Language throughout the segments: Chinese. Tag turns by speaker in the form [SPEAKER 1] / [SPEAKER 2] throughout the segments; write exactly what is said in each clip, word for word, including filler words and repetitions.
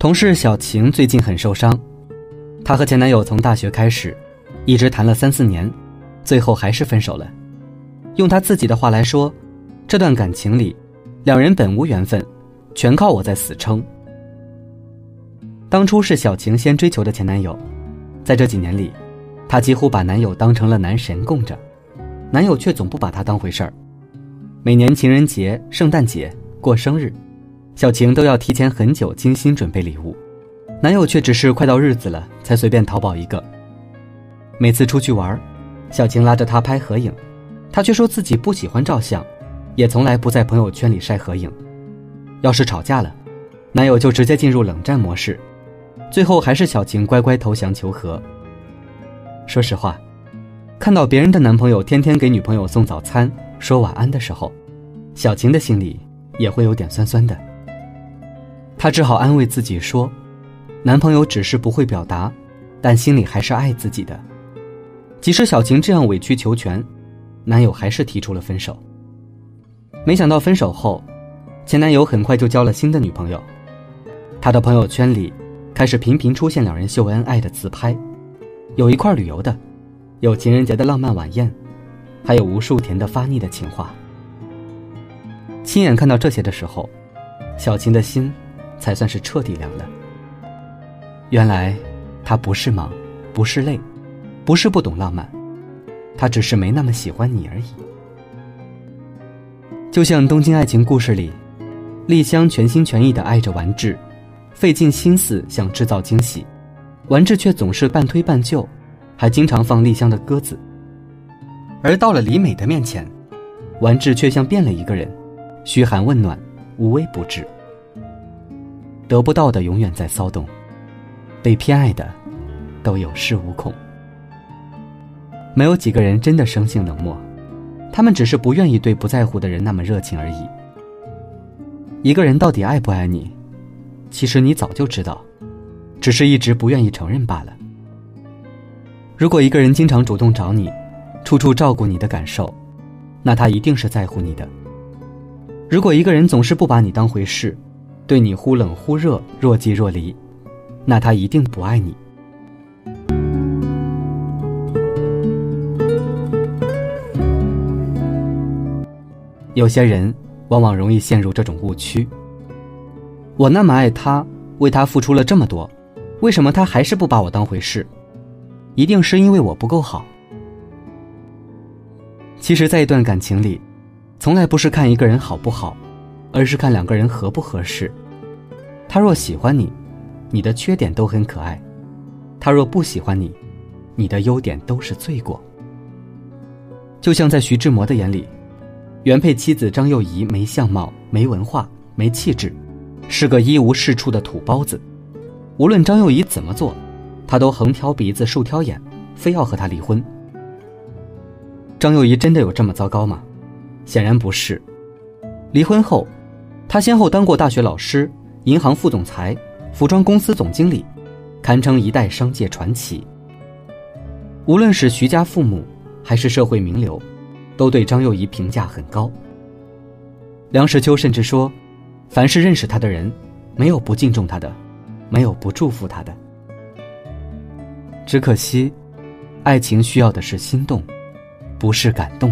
[SPEAKER 1] 同事小晴最近很受伤，她和前男友从大学开始，一直谈了三四年，最后还是分手了。用她自己的话来说，这段感情里，两人本无缘分，全靠我在死撑。当初是小晴先追求的前男友，在这几年里，她几乎把男友当成了男神供着，男友却总不把她当回事儿。每年情人节、圣诞节、过生日，小晴都要提前很久精心准备礼物，男友却只是快到日子了才随便淘宝一个。每次出去玩，小晴拉着他拍合影，他却说自己不喜欢照相，也从来不在朋友圈里晒合影。要是吵架了，男友就直接进入冷战模式，最后还是小晴乖乖投降求和。说实话，看到别人的男朋友天天给女朋友送早餐说晚安的时候，小晴的心里也会有点酸酸的。她只好安慰自己说，男朋友只是不会表达，但心里还是爱自己的。即使小晴这样委曲求全，男友还是提出了分手。没想到分手后，前男友很快就交了新的女朋友，他的朋友圈里开始频频出现两人秀恩爱的自拍，有一块旅游的，有情人节的浪漫晚宴，还有无数甜得发腻的情话。亲眼看到这些的时候，小晴的心才算是彻底凉了。原来他不是忙，不是累，不是不懂浪漫，他只是没那么喜欢你而已。就像《东京爱情故事》里，丽香全心全意地爱着丸治，费尽心思想制造惊喜，丸治却总是半推半就，还经常放丽香的鸽子。而到了李美的面前，丸治却像变了一个人，嘘寒问暖，无微不至。得不到的永远在骚动，被偏爱的都有恃无恐。没有几个人真的生性冷漠，他们只是不愿意对不在乎的人那么热情而已。一个人到底爱不爱你，其实你早就知道，只是一直不愿意承认罢了。如果一个人经常主动找你，处处照顾你的感受，那他一定是在乎你的。如果一个人总是不把你当回事，对你忽冷忽热，若即若离，那他一定不爱你。有些人往往容易陷入这种误区，我那么爱他，为他付出了这么多，为什么他还是不把我当回事？一定是因为我不够好。其实在一段感情里，从来不是看一个人好不好，而是看两个人合不合适。他若喜欢你，你的缺点都很可爱；他若不喜欢你，你的优点都是罪过。就像在徐志摩的眼里，原配妻子张幼仪没相貌，没文化，没气质，是个一无是处的土包子。无论张幼仪怎么做，他都横挑鼻子竖挑眼，非要和他离婚。张幼仪真的有这么糟糕吗？显然不是。离婚后，他先后当过大学老师、银行副总裁、服装公司总经理，堪称一代商界传奇。无论是徐家父母还是社会名流，都对张幼仪评价很高。梁实秋甚至说，凡是认识他的人，没有不敬重他的，没有不祝福他的。只可惜，爱情需要的是心动，不是感动。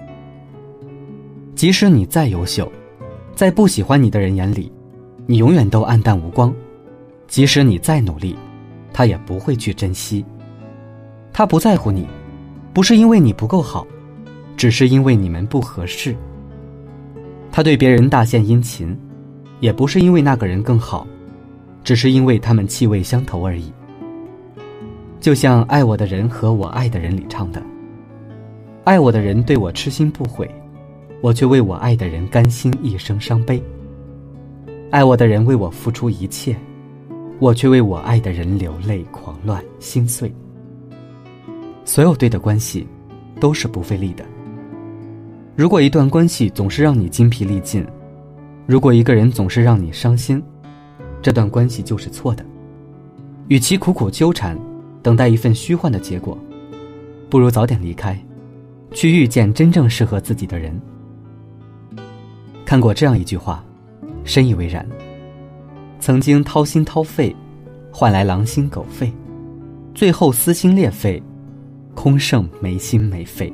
[SPEAKER 1] 即使你再优秀，在不喜欢你的人眼里，你永远都黯淡无光。即使你再努力，他也不会去珍惜。他不在乎你，不是因为你不够好，只是因为你们不合适。他对别人大献殷勤，也不是因为那个人更好，只是因为他们气味相投而已。就像《爱我的人和我爱的人》里唱的，爱我的人对我痴心不悔，我却为我爱的人甘心一生伤悲。爱我的人为我付出一切，我却为我爱的人流泪狂乱心碎。所有对的关系都是不费力的。如果一段关系总是让你精疲力尽，如果一个人总是让你伤心，这段关系就是错的。与其苦苦纠缠，等待一份虚幻的结果，不如早点离开，去遇见真正适合自己的人。看过这样一句话，深以为然： 曾经掏心掏肺，换来狼心狗肺，最后撕心裂肺，空剩没心没肺。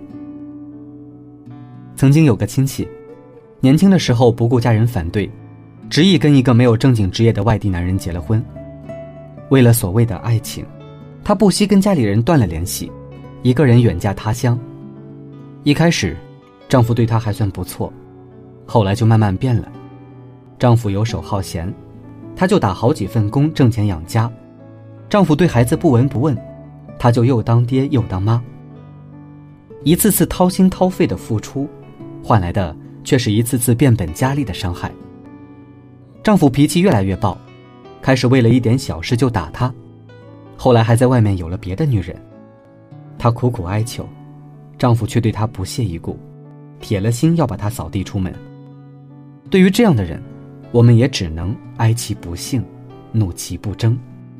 [SPEAKER 1] 曾经有个亲戚，年轻的时候不顾家人反对，执意跟一个没有正经职业的外地男人结了婚。为了所谓的爱情，她不惜跟家里人断了联系，一个人远嫁他乡。一开始丈夫对她还算不错，后来就慢慢变了。丈夫游手好闲，她就打好几份工挣钱养家。丈夫对孩子不闻不问，她就又当爹又当妈。一次次掏心掏肺的付出，换来的却是一次次变本加厉的伤害。丈夫脾气越来越暴，开始为了一点小事就打她，后来还在外面有了别的女人。她苦苦哀求，丈夫却对她不屑一顾，铁了心要把她扫地出门。对于这样的人，我们也只能哀其不幸，怒其不争。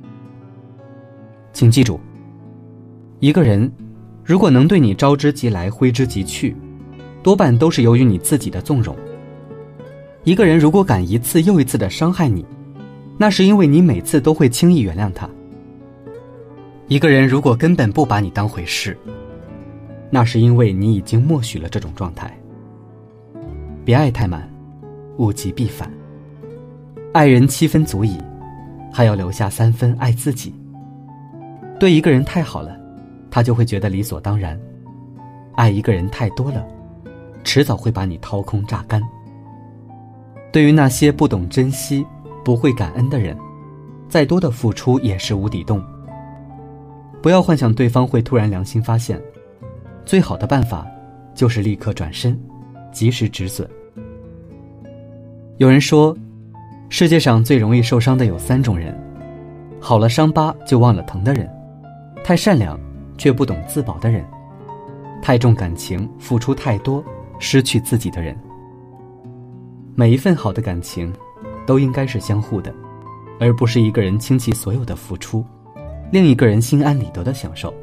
[SPEAKER 1] 请记住，一个人如果能对你招之即来挥之即去，多半都是由于你自己的纵容。一个人如果敢一次又一次地伤害你，那是因为你每次都会轻易原谅他。一个人如果根本不把你当回事，那是因为你已经默许了这种状态。别爱太满，物极必反。爱人七分足矣，还要留下三分爱自己。对一个人太好了，他就会觉得理所当然；爱一个人太多了，迟早会把你掏空榨干。对于那些不懂珍惜、不会感恩的人，再多的付出也是无底洞。不要幻想对方会突然良心发现，最好的办法就是立刻转身，及时止损。有人说，世界上最容易受伤的有三种人：好了伤疤就忘了疼的人，太善良却不懂自保的人，太重感情付出太多失去自己的人。每一份好的感情都应该是相互的，而不是一个人倾其所有的付出，另一个人心安理得的享受。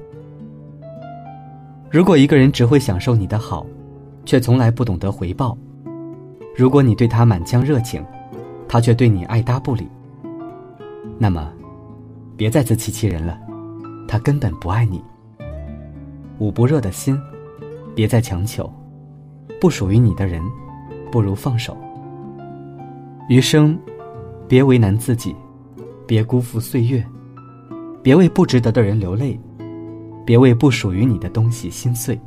[SPEAKER 1] 如果一个人只会享受你的好，却从来不懂得回报，如果你对他满腔热情，他却对你爱搭不理，那么别再自欺欺人了，他根本不爱你。捂不热的心，别再强求，不属于你的人，不如放手。余生，别为难自己，别辜负岁月，别为不值得的人流泪，别为不属于你的东西心碎。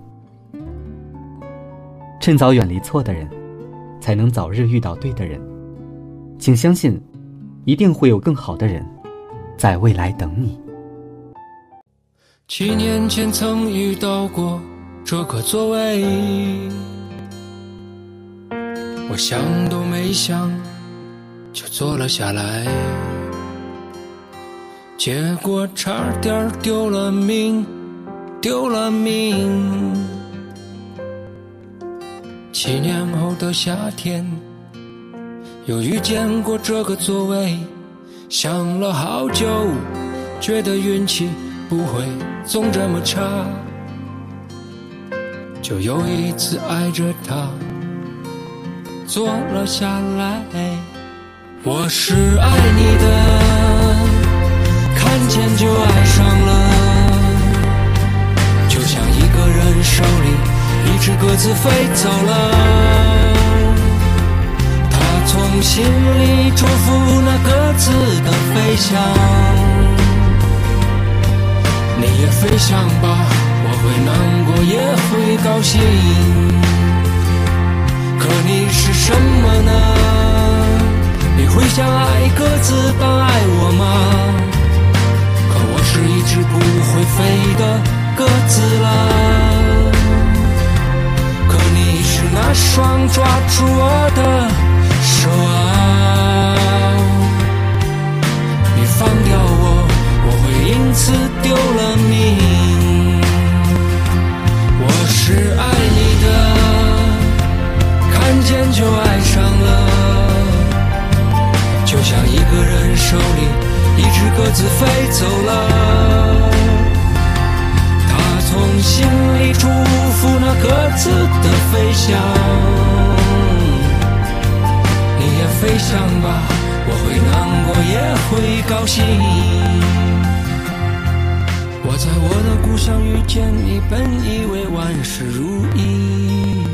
[SPEAKER 1] 趁早远离错的人，才能早日遇到对的人。请相信，一定会有更好的人在未来等你。
[SPEAKER 2] 七年前曾遇到过这个座位，我想都没想就坐了下来，结果差点丢了命，丢了命。七年后的夏天，又遇见过这个座位，想了好久，觉得运气不会总这么差，就又一次挨着他坐了下来。我是爱你的，看见就爱上了，就像一个人手里一只鸽子飞走了，他从心里祝福那鸽子的飞翔。你也飞翔吧，我会难过也会高兴，可你是什么呢？你会像爱鸽子般爱我吗？可我是一只不会飞的鸽子了，可你是那双抓住我的手啊，你放掉我，我会因此丢了命。我是爱你的，看见就爱上了，就像一个人手里一只鸽子飞走了，他从心里祝福那鸽子的飞翔。你也飞翔吧，我会难过也高兴。我在我的故乡遇见你，本以为万事如意，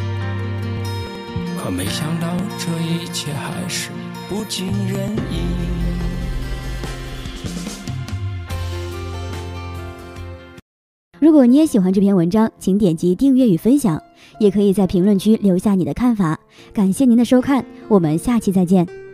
[SPEAKER 2] 可没想到这一切还是不尽人意。
[SPEAKER 3] 如果你也喜欢这篇文章，请点击订阅与分享，也可以在评论区留下你的看法。感谢您的收看，我们下期再见。